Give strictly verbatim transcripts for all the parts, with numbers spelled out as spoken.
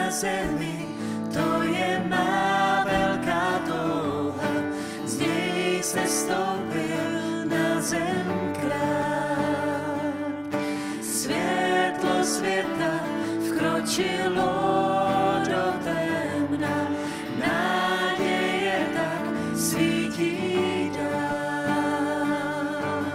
na zemi, to je má velká touha. Z něj se stoupil na zem král. Světlo světa vkročilo do temna, naděje tak svítí dál.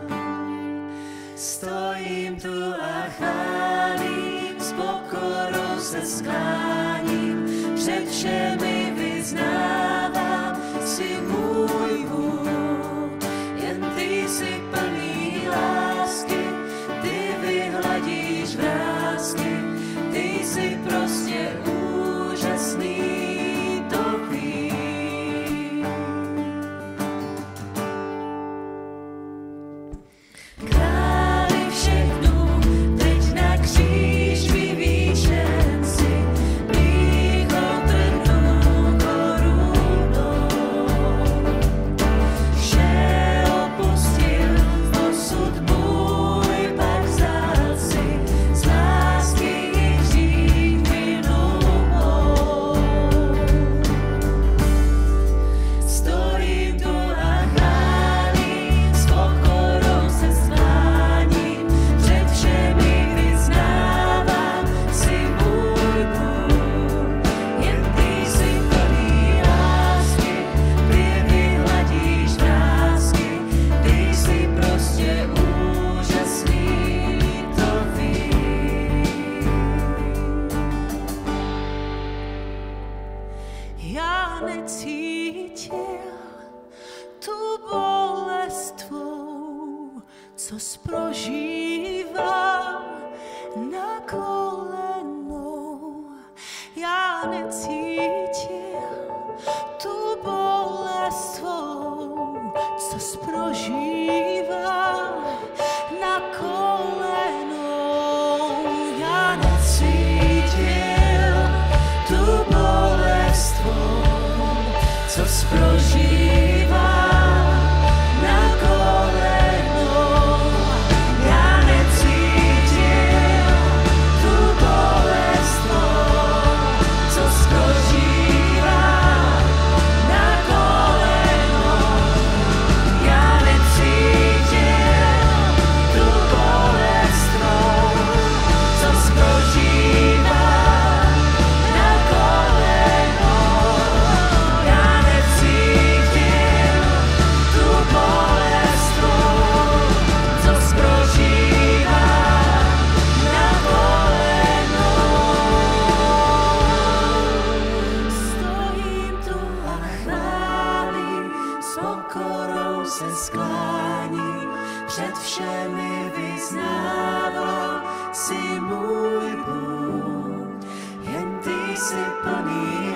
Stojím tu a chválím, s pokorou se skláním, před všemi vyznávám, jsi můj Bůh, jen ty jsi plný lásky, ty vyhladíš vrásky, ty jsi prostě úžasný, to vím. Králi všech dnů, teď na kříž vyvýšen si, bych otrhnul korunou. Vše opustil, osud můj pak vzal si, z lásky i hřích minulou. Stojím tu a chválím, s pokorou se skláním, před všemi vyznávám, jsi můj Bůh, jen ty jsi plný lásky, ty vyhladíš vrásky, ty jsi prostě úžasný, to vím. Já necítil tu bolest tvou, co prožívám na kolenou. Já necítil tu bolest tvou, co prožívám na kolenou. Já necítil tu bolest tvou, co prožívám na kolenou. Já necítil tu bolest tvou, co prožívám na kolenou. Já necítil tu bolest tvou, co prožívám na kolenou. Já necítil tu bolest tvou, co prožívám na kolenou. Stojím tu a chválím, s pokorou se skláním, před všemi vyznávám, jsi můj Bůh, jen ty jsi plný